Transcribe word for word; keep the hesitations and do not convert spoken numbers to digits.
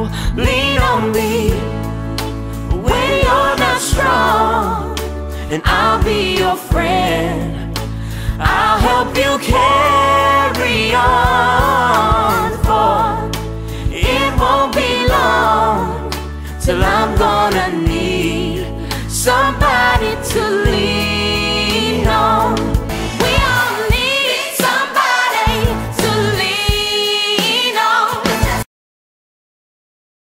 lean on me when you're not strong, and I'll be your friend. I'll help you carry on, for it won't be long till I'm gonna need somebody